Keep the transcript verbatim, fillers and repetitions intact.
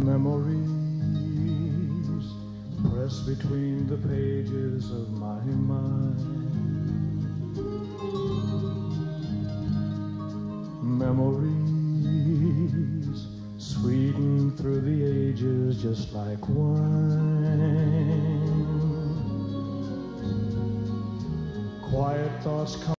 Memories press between the pages of my mind. Memories sweeten through the ages just like wine. Quiet thoughts come